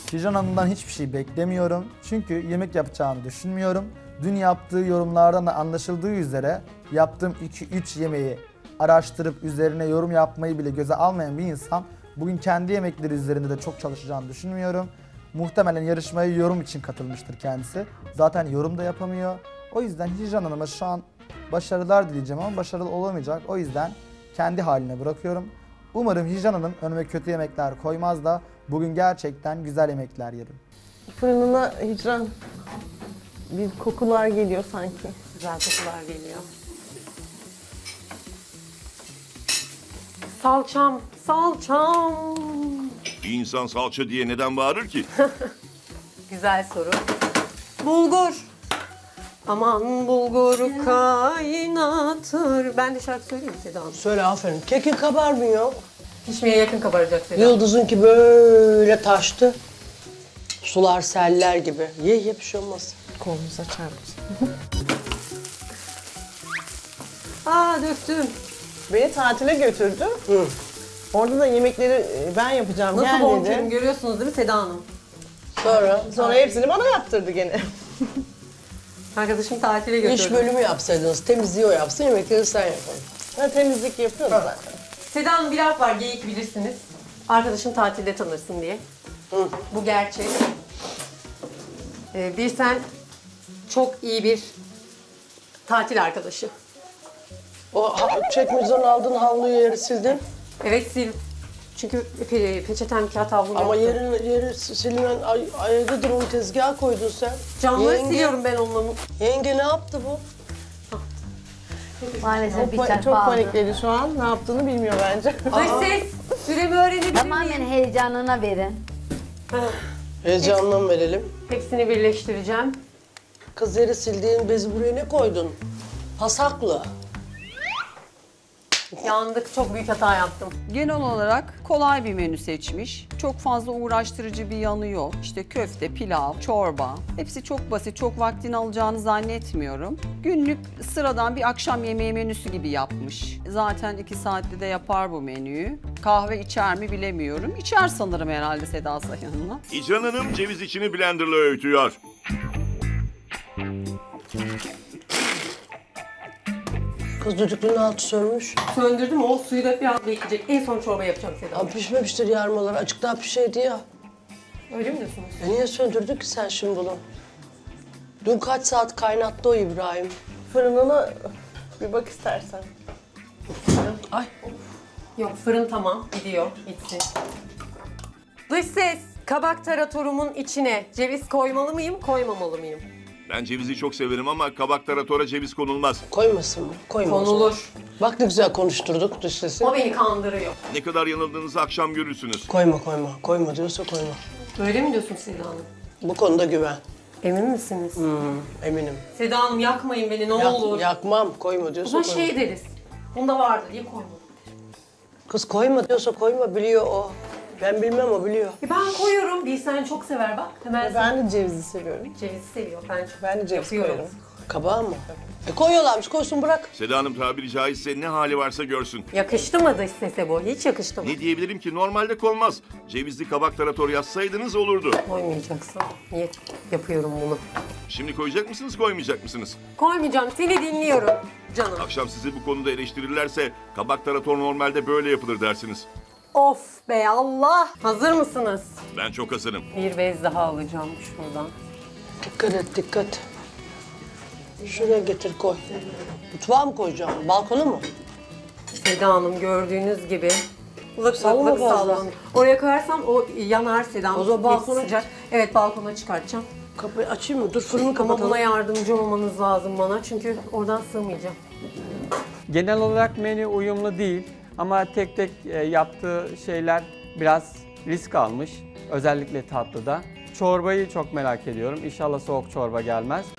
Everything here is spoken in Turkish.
Hicran Hanım'dan hiçbir şey beklemiyorum. Çünkü yemek yapacağını düşünmüyorum. Dün yaptığı yorumlardan da anlaşıldığı üzere yaptığım 2-3 yemeği araştırıp üzerine yorum yapmayı bile göze almayan bir insan bugün kendi yemekleri üzerinde de çok çalışacağını düşünmüyorum. Muhtemelen yarışmaya yorum için katılmıştır kendisi. Zaten yorum da yapamıyor. O yüzden Hicran Hanım'a şu an başarılar dileyeceğim ama başarılı olamayacak. O yüzden kendi haline bırakıyorum. Umarım Hicran Hanım önüme kötü yemekler koymaz da bugün gerçekten güzel yemekler yerim. Fırınına Hicran bir kokular geliyor sanki. Güzel kokular geliyor. Salçam, salçam. Bir insan salça diye neden bağırır ki? Güzel soru. Bulgur. Aman bulgur kaynatır. Ben de şarkı söyleyeyim mi Seda Hanım? Söyle aferin. Kekin kabarmıyor. Pişmeye yakın kabaracak Seda Hanım. Yıldız'ınki böyle taştı. Sular seller gibi. Ye bir şey olmaz. Kolumuza çarpmış. Aa döktüm. Beni tatile götürdü. Hı. Orada da yemekleri ben yapacağım. Nasıl Gel boncuğum dedi. görüyorsunuz değil mi Seda Hanım? Sonra hepsini bana yaptırdı gene. Arkadaşım tatile götürdü. İş bölümü yapsaydınız. Temizliği o yapsın, yemekleri sen yapın. Ben temizlik yapıyorum zaten. Seda Hanım bir laf var, geyik bilirsiniz. Arkadaşım tatilde tanırsın diye. Hı. Bu gerçek. Bir sen çok iyi bir tatil arkadaşı. O çekmeceden aldığın havluyu yeri sildin. Evet sil. Çünkü peçetem kağıt havlum Ama yoktu. yeri silinen ayırdıdır onu tezgaha koydun sen. Camları siliyorum ben onunla. Yenge ne yaptı bu? Maalesef bir Çok çarpı aldı. panikledi şu an. Ne yaptığını bilmiyor bence. Dış ses. Süremi öğrenebilir Tamamen miyim? heyecanına verin. Heyecandan verelim. Hepsini birleştireceğim. Kız yeri sildiğin bezi buraya ne koydun? Pasaklı. Yandık. Çok büyük hata yaptım. Genel olarak kolay bir menü seçmiş. Çok fazla uğraştırıcı bir yanı yok. İşte köfte, pilav, çorba. Hepsi çok basit, çok vaktini alacağını zannetmiyorum. Günlük sıradan bir akşam yemeği menüsü gibi yapmış. Zaten 2 saatte de yapar bu menüyü. Kahve içer mi bilemiyorum. İçer sanırım herhalde Seda Sayan'la. Hicran Hanım ceviz içini blenderla öğütüyor. Kız düdüklünün altı sönmüş. Söndürdüm. O suyu da biraz bekleyecek. En son çorba yapacağım Seda. Abi pişmemiştir yarmalar. Açık daha pişeydi ya. Öyle mi diyorsunuz? Niye söndürdün ki sen şimdi bunu? Dün kaç saat kaynattı o İbrahim? Fırınına bir bak istersen. Ay. Yok fırın tamam. Gidiyor. Gitsin. Dış ses. Kabak taratorumun içine ceviz koymalı mıyım, koymamalı mıyım? Ben cevizi çok severim ama kabak taratora ceviz konulmaz. Koymasın mı? Koymasın. Konulur. Bak ne güzel konuşturduk dış sesi. O beni kandırıyor. Ne kadar yanıldığınızı akşam görürsünüz. Koyma. Koyma diyorsa koyma. Öyle mi diyorsun Seda Hanım? Bu konuda güven. Emin misiniz? Eminim. Seda Hanım yakmayın beni ne olur. Yakmam. Koyma O diyorsa zaman koyma. şey deriz. Bunda vardı diye koymadım. Kız koyma diyorsa koyma. Biliyor o. Ben bilmem o biliyor. Ben koyuyorum. Bilsen çok sever bak. Hemen Ben de cevizi seviyorum. cevizi seviyor. Ben de ceviz yapıyorum. koyarım. Kabağı mı? Koyuyorlarmış. Koysun bırak. Seda Hanım tabiri caizse ne hali varsa görsün. Yakıştı mı dış sese bu? Hiç yakıştı mı? Ne diyebilirim ki normalde konmaz. Cevizli kabak tarator yazsaydınız olurdu. Koymayacaksın. Niye yapıyorum bunu? Şimdi koyacak mısınız koymayacak mısınız? Koymayacağım. Seni dinliyorum canım. Akşam sizi bu konuda eleştirirlerse kabak tarator normalde böyle yapılır dersiniz. Of be Allah. Hazır mısınız? Ben çok hazırım. Bir bez daha alacağım şuradan. Dikkat et dikkat. Şuraya getir koy. Mutfağa mı koyacağım? Balkona mı? Seda Hanım gördüğünüz gibi lık Sallama lık fazla. sallanıyor. Oraya koyarsam o yanar Seda Hanım. O zaman balkona Sıcak. Evet balkona çıkartacağım. Kapıyı açayım mı? Dur fırını Ama kapatalım. buna yardımcı olmanız lazım bana çünkü oradan sığmayacağım. Genel olarak menü uyumlu değil ama tek tek yaptığı şeyler biraz risk almış. Özellikle tatlıda. Çorbayı çok merak ediyorum. İnşallah soğuk çorba gelmez.